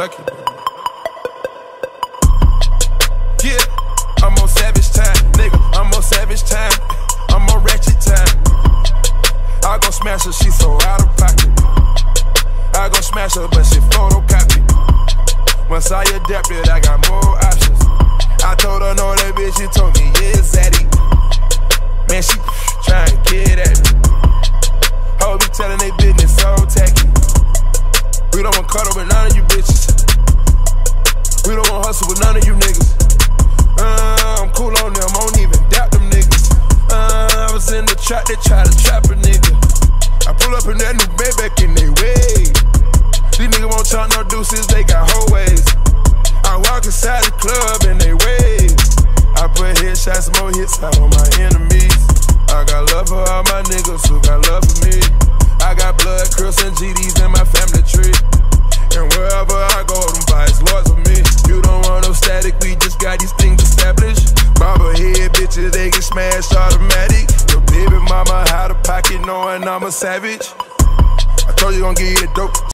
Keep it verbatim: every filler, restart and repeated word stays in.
lucky. Yeah, I'm on savage time, nigga. I'm on savage time. I'm on ratchet time. I gon' smash her, she so out of pocket. I gon' smash her, but she photocopy. Once I adapted, I got more options. I told her no, that bitch, she told me, yeah, Zaddy. Man, she tryna get at me. Hoes be telling they business so tacky. We don't want cuddle with none of you bitches. We don't want hustle with none of you niggas. Uh, I'm cool on them, I don't even doubt them niggas. Uh, I was in the trap, they try to trap a nigga. I pull up in that new Maybach in they way. These niggas won't talk no deuces, they got whole ways. I walk inside the club in they ways. I put headshots, more hits out on my enemies. I got love for all my niggas who got love for me. I got blood, Crips, and G Ds in my family tree. And wherever I go, them vibes lords of me. You don't want no static, we just got these things established. Mama head bitches, they get smashed automatic. Your baby mama out of pocket knowing I'm a savage. I told you gon' give you the dope.